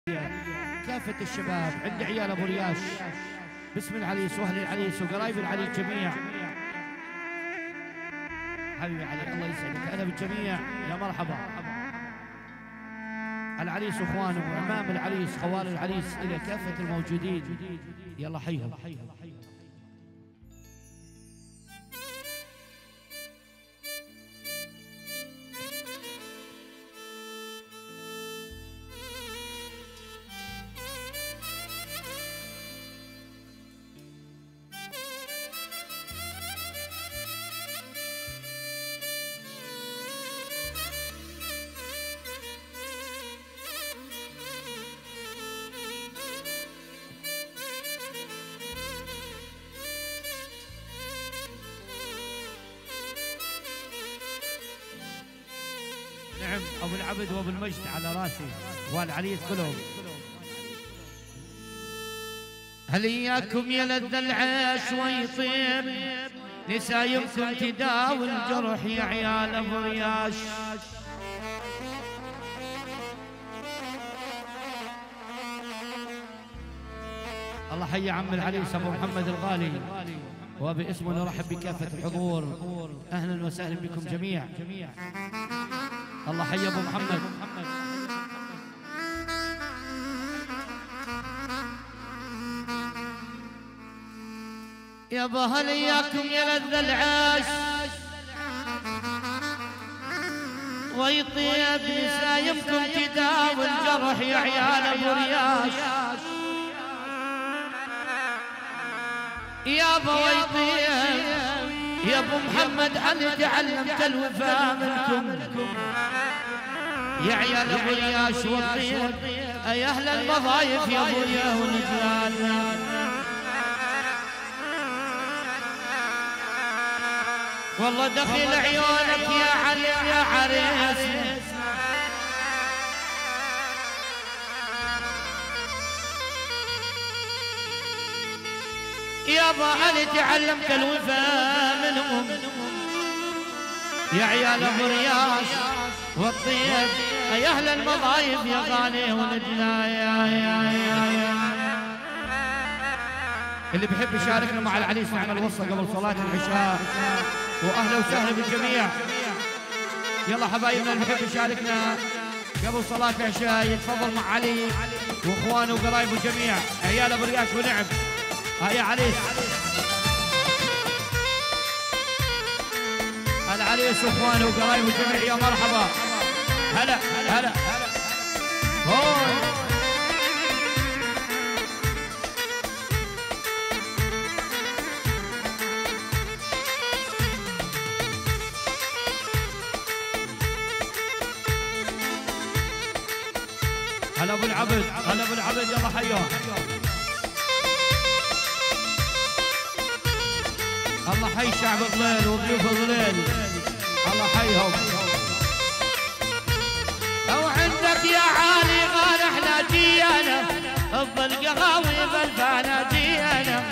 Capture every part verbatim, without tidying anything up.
كافة الشباب عند عيال ابو رياش باسم العريس واهل العريس وقرايب العريس جميع. حبيبي علي الله يسعدك، اهلا بالجميع يا مرحبا. العريس واخوانه وعمام العريس خوال العريس الى كافة الموجودين، يلا حيهم. نعم ابو العبد وابو المجد على راسي والعريس كلهم. هل اياكم يا لذ العيش ويطيب نسايمكم تداوي الجرح يا عيال ابو رياش. الله حي عم العريس ابو محمد الغالي، وباسمه نرحب بكافة الحضور، اهلا وسهلا بكم جميع. الله حي ابو محمد. يابا هل اياكم يا لذ العيش ويطيب نسايمكم تداوي الجرح يا عيال ابو رياش. يابا ويطيب يا ابو محمد علي تعلمت الوفاء منكم يا عيال ابو رياش والطيب يا اهل المضايف يا ابو ريا ونجلان. والله دخيل عيونك يا علي يا عريس، يابا علي تعلمت الوفاء منهم يا عيال ابو رياش والطيب يا اهل المضايف يا غالي ونجنا. يا يا يا يا اللي بيحب يشاركنا مع العريس نعمل وصله قبل صلاه العشاء، واهلا وسهلا بالجميع. يلا حبايبنا اللي بيحب يشاركنا قبل صلاه العشاء يتفضل مع علي واخوانه وقرايبه جميع عيال ابو رياش ونعم. ها يا عريس العريس واخوانه وقرايبه جميع يا مرحبا. هلا هلا هون هلا ابو العبد هلا ابو العبد يلا حيهم. الله حي شعب ظليل وضيوف ظليل الله حيهم. او عندك يا عالي غال احنا جينا افضل قهاوي بالفانا جينا.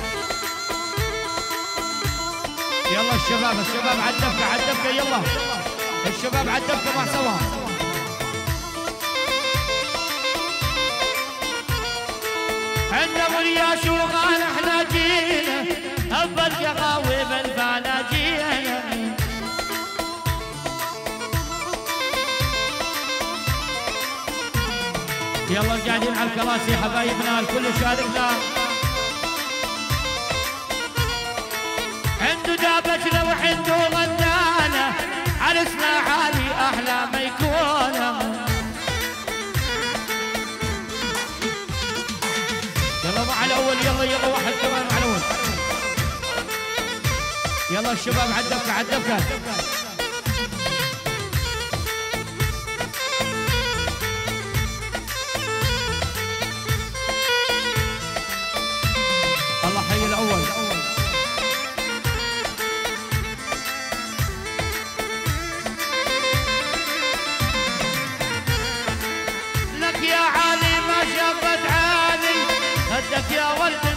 يلا الشباب الشباب على الدفكه على الدفكه يلا الشباب على الدفكه مع سوا. عندنا ابو رياش وغال احنا جينا افضل قهاوي بالفانا جينا. يلا قاعدين على الكراسي حبايبنا الكل شاركنا. عنده دابتنا وعنده غنانا عرسنا عالي احلى ما يكون. يلا مع الاول يلا يلا واحد كمان مع الاول. يلا الشباب على الدفكه على الدفكه. الله حي الاول. لك يا علي ما شافت عالي هدك يا ولد